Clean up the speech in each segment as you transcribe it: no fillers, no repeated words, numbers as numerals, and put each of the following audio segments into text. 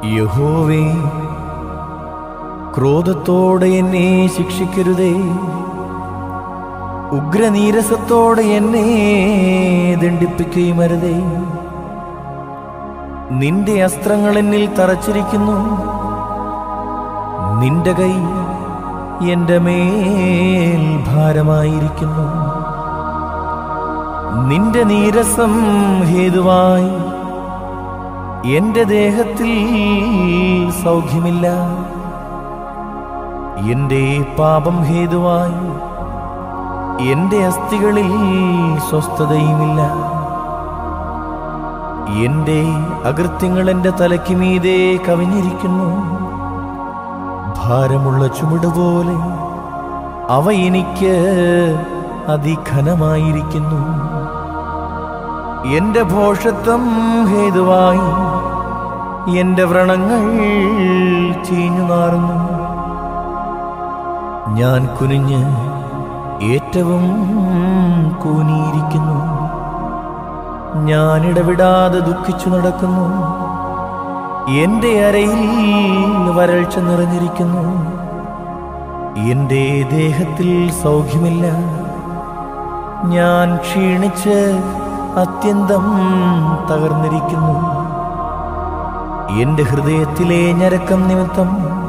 യഹോവേ, ക്രോധത്തോടെ എന്നെ ശിക്ഷിക്കരുതേ, ഉഗ്രനീരസത്തോടെ എന്നെ ദണ്ഡിപ്പിക്കുകയുമരുതേ. നിന്റെ അസ്ത്രങ്ങൾ എന്നിൽ തറച്ചിരിക്കുന്നു, നിന്റെ കൈ എന്റെ മേൽ ഭാരമായിരിക്കുന്നു. നിന്റെ നീരസം ഹേതുവായി എന്റെ ദേഹത്തിൽ സൗഖ്യമില്ല, എന്റെ പാപം ഹേതുവായി എന്റെ അസ്ഥികളിൽ സ്വസ്ഥതയുമില്ല. എന്റെ അകൃത്യങ്ങൾ എന്റെ തലയ്ക്ക് മീതെ കവിഞ്ഞിരിക്കുന്നു, ഭാരമുള്ള ചുമടുപോലെ അവ എനിക്ക് അതിഘനമായിരിക്കുന്നു. എന്റെ ഭോഷത്വം ഹേതുവായി എന്റെ വ്രണങ്ങൾ ചീഞ്ഞു നാറുന്നു. ഞാൻ കുനിഞ്ഞ് ഏറ്റവും കൂനിയിരിക്കുന്നു, ഞാൻ ഇടവിടാതെ ദുഃഖിച്ചു നടക്കുന്നു. എന്റെ അരയിൽ വരൾച്ച നിറഞ്ഞിരിക്കുന്നു, എന്റെ ദേഹത്തിൽ സൗഖ്യമില്ല. ഞാൻ ക്ഷീണിച്ച് അത്യന്തം തകർന്നിരിക്കുന്നു, എന്റെ ഹൃദയത്തിലെ ഞരക്കം നിമിത്തം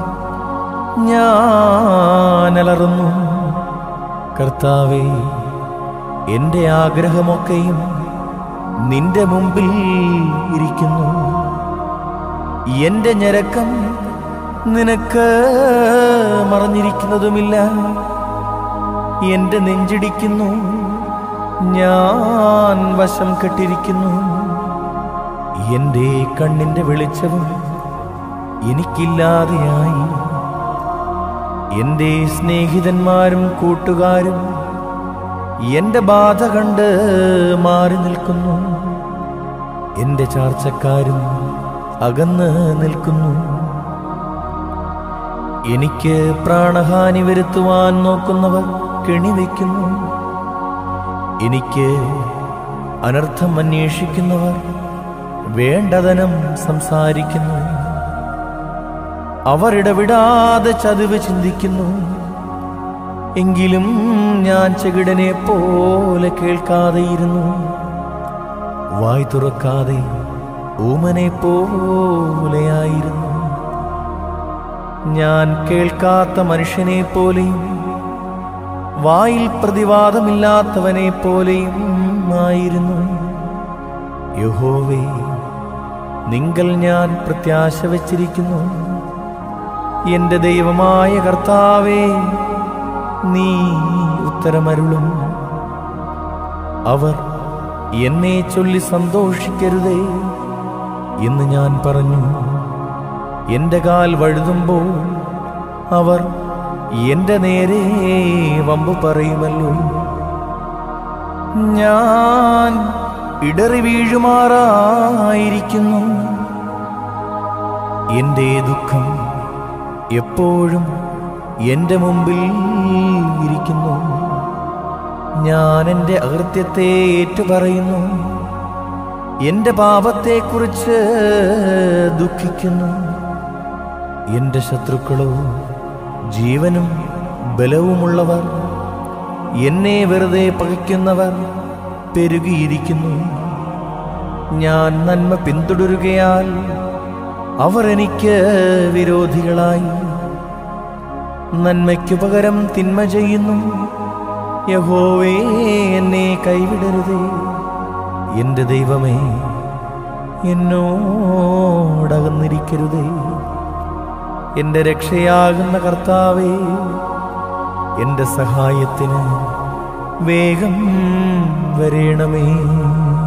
ഞാൻ അലറുന്നു. കർത്താവേ, എന്റെ ആഗ്രഹമൊക്കെയും നിന്റെ മുമ്പിൽ ഇരിക്കുന്നു. എന്റെ ഞരക്കം നിനക്ക് മറഞ്ഞിരിക്കുന്നതുമില്ല. എന്റെ നെഞ്ചിടിക്കുന്നു, ഞാൻ വശം കെട്ടിരിക്കുന്നു. എന്റെ കണ്ണിന്റെ വെളിച്ചവും എനിക്കില്ലാതെയായി. എന്റെ സ്നേഹിതന്മാരും കൂട്ടുകാരും എന്റെ ബാധ കണ്ട് മാറി നിൽക്കുന്നു. എന്റെ ചാർച്ചക്കാരും അകന്ന് നിൽക്കുന്നു. എനിക്ക് പ്രാണഹാനി വരുത്തുവാൻ നോക്കുന്നവർ കെണിവെക്കുന്നു. എനിക്ക് അനർത്ഥം അന്വേഷിക്കുന്നവർ വേണ്ടതനം സംസാരിക്കുന്നു. അവർ ഇടവിടാതെ ചതിവ് ചിന്തിക്കുന്നു. എങ്കിലും ഞാൻ ചെകിടനെ പോലെ കേൾക്കാതെയിരുന്നു, വായ് തുറക്കാതെ ഊമനെ പോലെയായിരുന്നു. ഞാൻ കേൾക്കാത്ത മനുഷ്യനെ പോലെയും വായിൽ പ്രതിവാദമില്ലാത്തവനെ പോലെയും ആയിരുന്നു. യഹോവേ, നിങ്കൽ ഞാൻ പ്രത്യാശ വച്ചിരിക്കുന്നു. എന്റെ ദൈവമായ കർത്താവേ, നീ ഉത്തരമരുളും. അവർ എന്നെ ചൊല്ലി സന്തോഷിക്കരുതേ എന്ന് ഞാൻ പറഞ്ഞു. എന്റെ കാൽ വഴുതുമ്പോൾ അവർ എന്റെ നേരെ വമ്പു പറയുമല്ലോ. ഞാൻ ഇടറി വീഴുമാറായിരിക്കുന്നു. എന്റെ ദുഃഖം എപ്പോഴും എന്റെ മുമ്പിൽ ഇരിക്കുന്നു. ഞാൻ എന്റെ അകൃത്യത്തെ ഏറ്റുപറയുന്നു, എന്റെ പാപത്തെക്കുറിച്ച് ദുഃഖിക്കുന്നു. എന്റെ ശത്രുക്കളോ ജീവനും ബലവുമുള്ളവർ, എന്നെ വെറുതെ പകയ്ക്കുന്നവർ പെരുകിയിരിക്കുന്നു. ഞാൻ നന്മ പിന്തുടരുകയാൽ അവർ എനിക്ക് വിരോധികളായി. നന്മയ്ക്കു പകരം തിന്മ ചെയ്യുന്നു. യഹോവേ, എന്നെ കൈവിടരുതേ. എന്റെ ദൈവമേ, എന്നോടകന്നിരിക്കരുതേ. എന്റെ രക്ഷയാകുന്ന കർത്താവേ, എന്റെ സഹായത്തിന് വേഗം വരേണമേ.